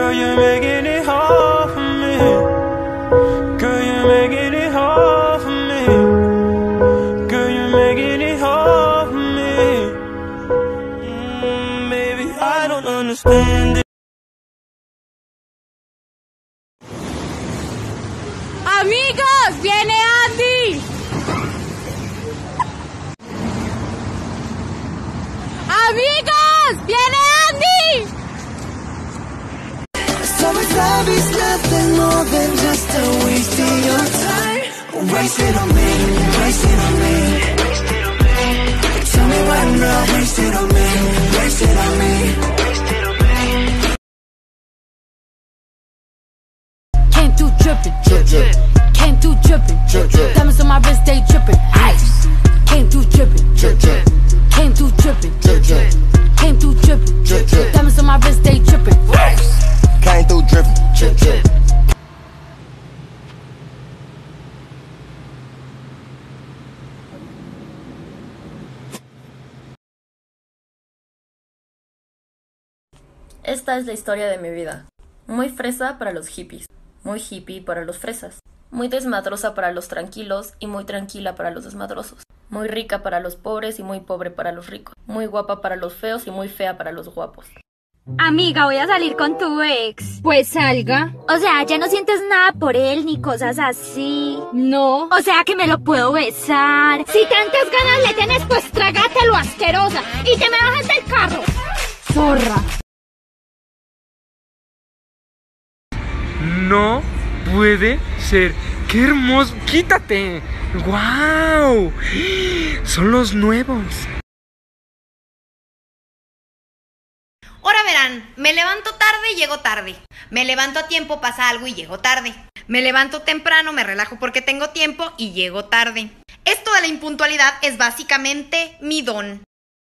Girl, you're making it hard for me. Girl, you're making it hard for me. Girl, you're making it hard for me. Baby, I don't understand it. Amigos, viene Andy. Amigos, viene Andy. Summertime is nothing more than just a waste of your time. Waste it on me, waste it on me. Tell me why not, waste it on me, waste it on me. Came through dripping, drip drip. Came through dripping, drip drip. Diamonds on my wrist, they dripping. Ice. Came through dripping, drip drip. Came through dripping, drip drip. Came through dripping, drip drip. Diamonds on my wrist, they dripping. Ice. Came through dripping, drip drip. Esta es la historia de mi vida. Muy fresa para los hippies, muy hippie para los fresas, muy desmadrosa para los tranquilos y muy tranquila para los desmadrosos, muy rica para los pobres y muy pobre para los ricos, muy guapa para los feos y muy fea para los guapos. Amiga, voy a salir con tu ex. Pues salga. O sea, ya no sientes nada por él ni cosas así. No. O sea, que me lo puedo besar. Si tantas ganas le tienes, pues trágatelo, asquerosa. Y te me bajas del carro. Zorra. No puede ser. ¡Qué hermoso! ¡Quítate! ¡Guau! Son los nuevos. Ahora verán, me levanto tarde y llego tarde. Me levanto a tiempo, pasa algo y llego tarde. Me levanto temprano, me relajo porque tengo tiempo y llego tarde. Esto de la impuntualidad es básicamente mi don.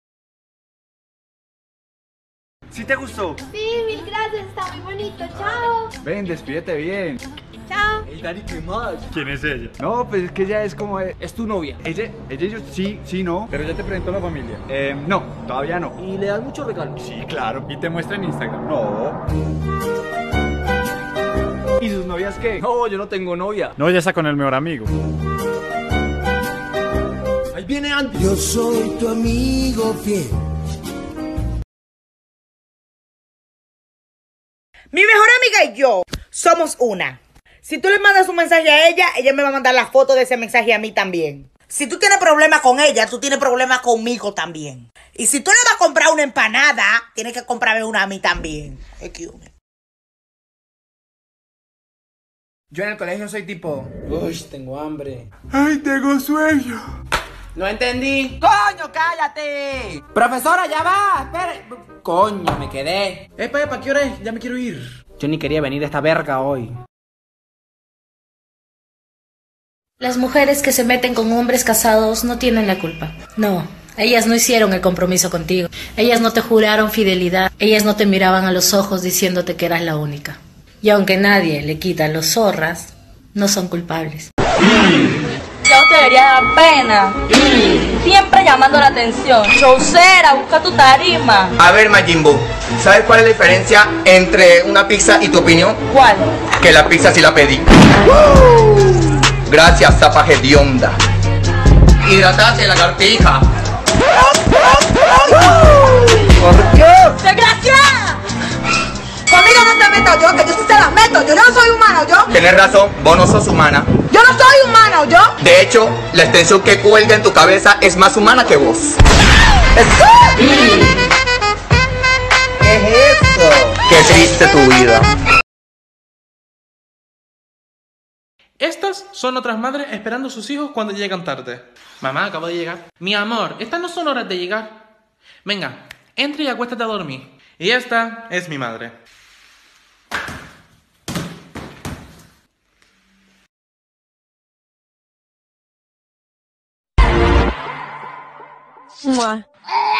¿Sí te gustó? Sí, mil gracias, está muy bonito, chao. Ven, despídete bien. Chao. Hey, Dani, ¿qué más? ¿Quién es ella? No, pues es que ella es como... Es tu novia. Ella y yo, sí, no. Pero ya te presentó a la familia. No, todavía no. ¿Y le das muchos regalos? Sí, claro. ¿Y te muestra en Instagram? No. ¿Y sus novias qué? No, yo no tengo novia. No, ya está con el mejor amigo. Ahí viene Andy. Yo soy tu amigo fiel. Mi mejor amiga y yo somos una. Si tú le mandas un mensaje a ella, ella me va a mandar la foto de ese mensaje a mí también. Si tú tienes problemas con ella, tú tienes problemas conmigo también. Y si tú le vas a comprar una empanada, tienes que comprarme una a mí también. Excuse me. Yo en el colegio soy tipo... Uy, tengo hambre. ¡Ay, tengo sueño! No entendí. ¡Coño, cállate! Profesora, ya va. Espere. Coño, me quedé. Epa, ¿qué hora es? Ya me quiero ir. Yo ni quería venir a esta verga hoy. Las mujeres que se meten con hombres casados no tienen la culpa. No, ellas no hicieron el compromiso contigo. Ellas no te juraron fidelidad. Ellas no te miraban a los ojos diciéndote que eras la única. Y aunque nadie le quita los zorras, no son culpables. Ya te debería dar pena. Siempre llamando la atención. Showcera, busca tu tarima. A ver, Majimbo, ¿sabes cuál es la diferencia entre una pizza y tu opinión? ¿Cuál? Que la pizza sí la pedí. Gracias, zapa hedionda. Hidratate, lagartija. ¿Por qué? ¡Desgraciada! Conmigo no te meto yo, que yo sí te las meto. Yo no soy humano, yo. Tienes razón, vos no sos humana. Yo no soy humano, yo. De hecho, la extensión que cuelga en tu cabeza es más humana que vos. ¿Qué es eso? Qué triste tu vida. Estas son otras madres esperando a sus hijos cuando llegan tarde. Mamá, acabo de llegar. Mi amor, estas no son horas de llegar. Venga, entra y acuéstate a dormir. Y esta es mi madre. Mua.